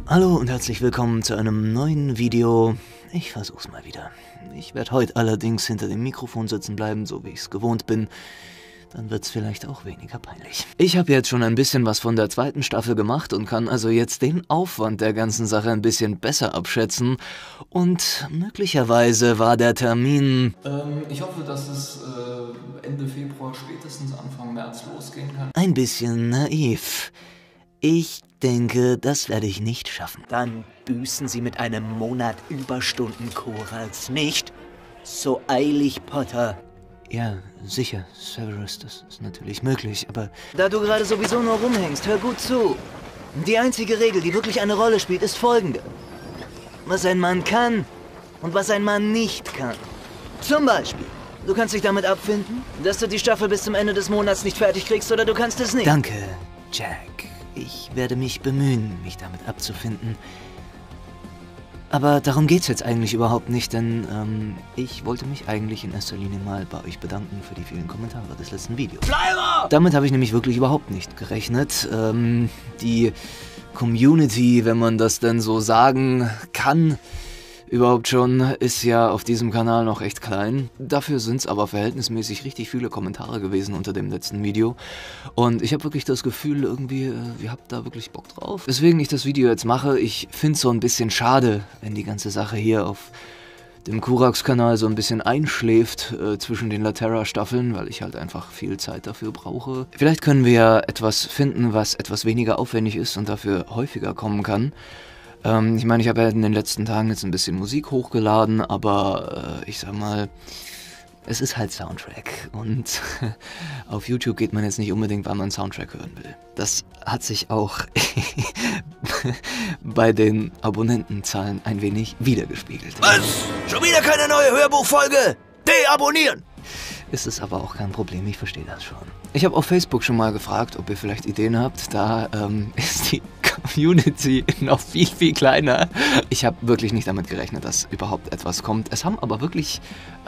Hallo und herzlich willkommen zu einem neuen Video. Ich versuch's mal wieder. Ich werde heute allerdings hinter dem Mikrofon sitzen bleiben, so wie ich es gewohnt bin. Dann wird's vielleicht auch weniger peinlich. Ich habe jetzt schon ein bisschen was von der zweiten Staffel gemacht und kann also jetzt den Aufwand der ganzen Sache ein bisschen besser abschätzen. Und möglicherweise war der Termin... Ich hoffe, dass es Ende Februar, spätestens Anfang März losgehen kann. Ein bisschen naiv. Ich denke, das werde ich nicht schaffen. Dann büßen Sie mit einem Monat Überstunden, Korax. Nicht so eilig, Potter. Ja, sicher, Severus, das ist natürlich möglich, aber... Da du gerade sowieso nur rumhängst, hör gut zu. Die einzige Regel, die wirklich eine Rolle spielt, ist folgende. Was ein Mann kann und was ein Mann nicht kann. Zum Beispiel, du kannst dich damit abfinden, dass du die Staffel bis zum Ende des Monats nicht fertig kriegst, oder du kannst es nicht. Danke, Jack. Ich werde mich bemühen, mich damit abzufinden. Aber darum geht's jetzt eigentlich überhaupt nicht, denn ich wollte mich eigentlich in erster Linie mal bei euch bedanken für die vielen Kommentare des letzten Videos. Bleiber! Damit habe ich nämlich wirklich überhaupt nicht gerechnet. Die Community, wenn man das denn so sagen kann, überhaupt schon, ist ja auf diesem Kanal noch echt klein. Dafür sind es aber verhältnismäßig richtig viele Kommentare gewesen unter dem letzten Video. Und ich habe wirklich das Gefühl, irgendwie, ihr habt da wirklich Bock drauf. Weswegen ich das Video jetzt mache, ich finde es so ein bisschen schade, wenn die ganze Sache hier auf dem Korax-Kanal so ein bisschen einschläft zwischen den Laterra-Staffeln, weil ich halt einfach viel Zeit dafür brauche. Vielleicht können wir ja etwas finden, was etwas weniger aufwendig ist und dafür häufiger kommen kann. Ich meine, ich habe ja in den letzten Tagen jetzt ein bisschen Musik hochgeladen, aber ich sag mal, es ist halt Soundtrack und auf YouTube geht man jetzt nicht unbedingt, weil man Soundtrack hören will. Das hat sich auch bei den Abonnentenzahlen ein wenig wiedergespiegelt. Was? Schon wieder keine neue Hörbuchfolge? Deabonnieren! Ist es aber auch kein Problem, ich verstehe das schon. Ich habe auf Facebook schon mal gefragt, ob ihr vielleicht Ideen habt. Da ist die Community noch viel, viel kleiner. Ich habe wirklich nicht damit gerechnet, dass überhaupt etwas kommt. Es haben aber wirklich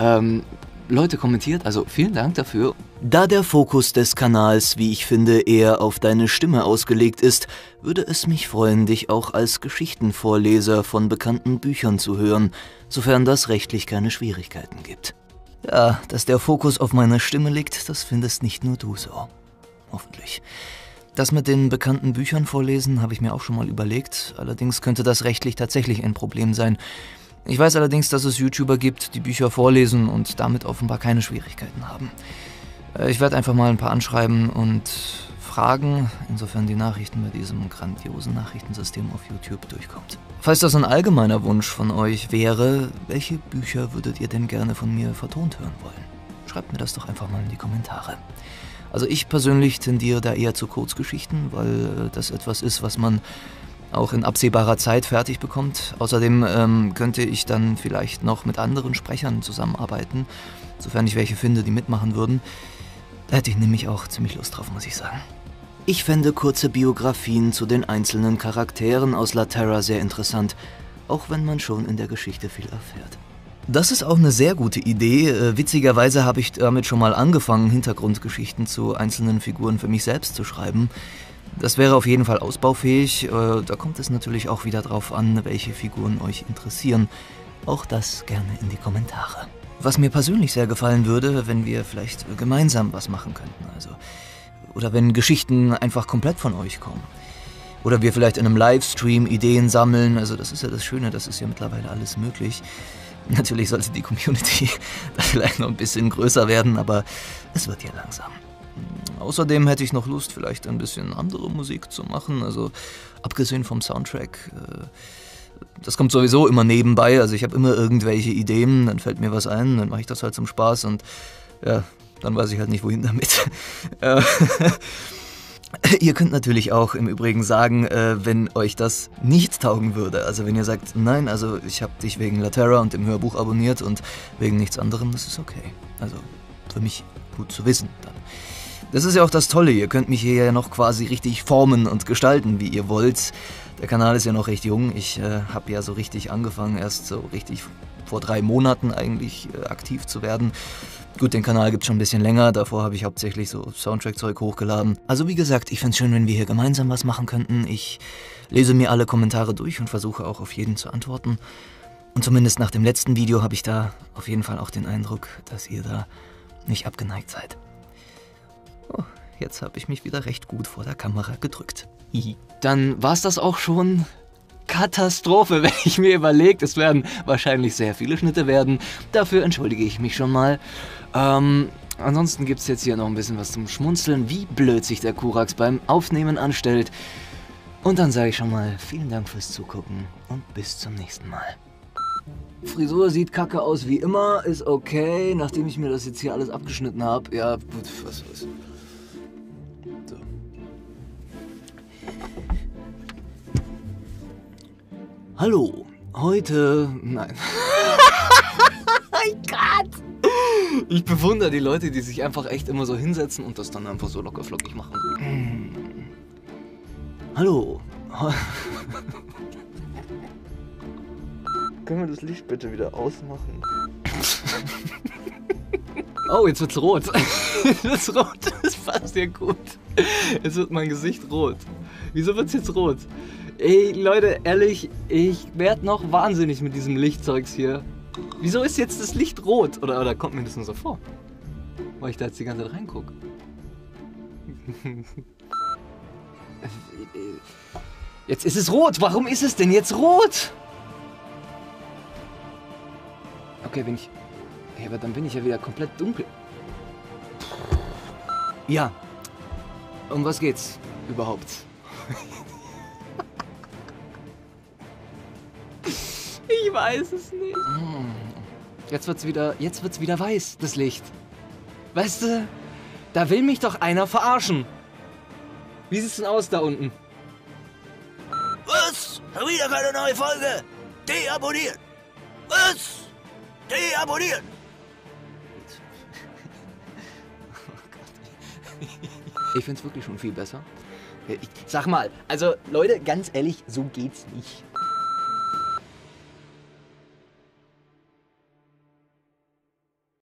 Leute kommentiert, also vielen Dank dafür. Da der Fokus des Kanals, wie ich finde, eher auf deine Stimme ausgelegt ist, würde es mich freuen, dich auch als Geschichtenvorleser von bekannten Büchern zu hören, sofern das rechtlich keine Schwierigkeiten gibt. Ja, dass der Fokus auf meiner Stimme liegt, das findest nicht nur du so. Hoffentlich. Das mit den bekannten Büchern vorlesen habe ich mir auch schon mal überlegt, allerdings könnte das rechtlich tatsächlich ein Problem sein. Ich weiß allerdings, dass es YouTuber gibt, die Bücher vorlesen und damit offenbar keine Schwierigkeiten haben. Ich werde einfach mal ein paar anschreiben und fragen, insofern die Nachrichten bei diesem grandiosen Nachrichtensystem auf YouTube durchkommt. Falls das ein allgemeiner Wunsch von euch wäre, welche Bücher würdet ihr denn gerne von mir vertont hören wollen? Schreibt mir das doch einfach mal in die Kommentare. Also ich persönlich tendiere da eher zu Kurzgeschichten, weil das etwas ist, was man auch in absehbarer Zeit fertig bekommt. Außerdem könnte ich dann vielleicht noch mit anderen Sprechern zusammenarbeiten, sofern ich welche finde, die mitmachen würden. Da hätte ich nämlich auch ziemlich Lust drauf, muss ich sagen. Ich fände kurze Biografien zu den einzelnen Charakteren aus Laterra sehr interessant, auch wenn man schon in der Geschichte viel erfährt. Das ist auch eine sehr gute Idee. Witzigerweise habe ich damit schon mal angefangen, Hintergrundgeschichten zu einzelnen Figuren für mich selbst zu schreiben. Das wäre auf jeden Fall ausbaufähig. Da kommt es natürlich auch wieder drauf an, welche Figuren euch interessieren. Auch das gerne in die Kommentare. Was mir persönlich sehr gefallen würde, wenn wir vielleicht gemeinsam was machen könnten. Oder wenn Geschichten einfach komplett von euch kommen. Oder wir vielleicht in einem Livestream Ideen sammeln. Also das ist ja das Schöne, das ist ja mittlerweile alles möglich. Natürlich sollte die Community da vielleicht noch ein bisschen größer werden, aber es wird ja langsam. Außerdem hätte ich noch Lust, vielleicht ein bisschen andere Musik zu machen. Also abgesehen vom Soundtrack. Das kommt sowieso immer nebenbei. Also ich habe immer irgendwelche Ideen, dann fällt mir was ein, dann mache ich das halt zum Spaß und ja, dann weiß ich halt nicht, wohin damit. Ihr könnt natürlich auch im Übrigen sagen, wenn euch das nicht taugen würde. Also wenn ihr sagt, nein, also ich habe dich wegen Laterra und dem Hörbuch abonniert und wegen nichts anderem, das ist okay. Also für mich gut zu wissen dann. Das ist ja auch das Tolle, ihr könnt mich hier ja noch quasi richtig formen und gestalten, wie ihr wollt. Der Kanal ist ja noch recht jung, ich habe ja so richtig angefangen, erst so richtig vor 3 Monaten eigentlich aktiv zu werden. Gut, den Kanal gibt's schon ein bisschen länger, davor habe ich hauptsächlich so Soundtrack-Zeug hochgeladen. Also wie gesagt, ich find's schön, wenn wir hier gemeinsam was machen könnten. Ich lese mir alle Kommentare durch und versuche auch auf jeden zu antworten. Und zumindest nach dem letzten Video habe ich da auf jeden Fall auch den Eindruck, dass ihr da nicht abgeneigt seid. Oh, jetzt habe ich mich wieder recht gut vor der Kamera gedrückt. Hihi. Dann war's das auch schon. Katastrophe, wenn ich mir überlege, es werden wahrscheinlich sehr viele Schnitte werden. Dafür entschuldige ich mich schon mal. Ansonsten gibt es jetzt hier noch ein bisschen was zum Schmunzeln, wie blöd sich der Kurax beim Aufnehmen anstellt. Und dann sage ich schon mal vielen Dank fürs Zugucken und bis zum nächsten Mal. Frisur sieht kacke aus wie immer, ist okay, nachdem ich mir das jetzt hier alles abgeschnitten habe. Ja, gut, was. So. Hallo, heute... Nein. Mein Gott! Ich bewundere die Leute, die sich einfach echt immer so hinsetzen und das dann einfach so locker flockig machen. Hallo. Können wir das Licht bitte wieder ausmachen? Oh, jetzt wird's rot. Jetzt wird's rot. Das passt ja gut. Jetzt wird mein Gesicht rot. Wieso wird's jetzt rot? Ey, Leute, ehrlich, ich werd noch wahnsinnig mit diesem Lichtzeugs hier. Wieso ist jetzt das Licht rot? Oder kommt mir das nur so vor? Weil ich da jetzt die ganze Zeit reingucke. Jetzt ist es rot. Warum ist es denn jetzt rot? Okay, ja, aber dann bin ich ja wieder komplett dunkel. Ja. Um was geht's überhaupt? Ich weiß es nicht. Jetzt wird's wieder weiß, das Licht. Weißt du, da will mich doch einer verarschen. Wie sieht's denn aus da unten? Was? Schon wieder keine neue Folge? Deabonnieren! Was? Deabonnieren! Ich find's wirklich schon viel besser. Sag mal, also Leute, ganz ehrlich, so geht's nicht.